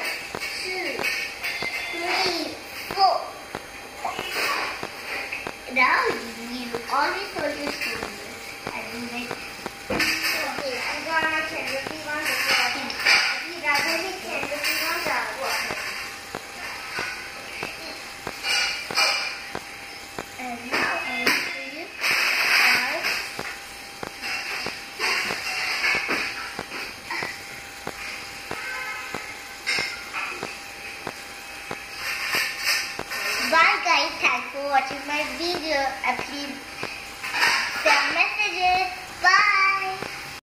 2, 3, 4. Now you only hold your fingers and make. Okay, I'm gonna 10 rupee one before. You rather make 10 rupee one or and now I will show you how. Bye guys, thanks for watching my video and please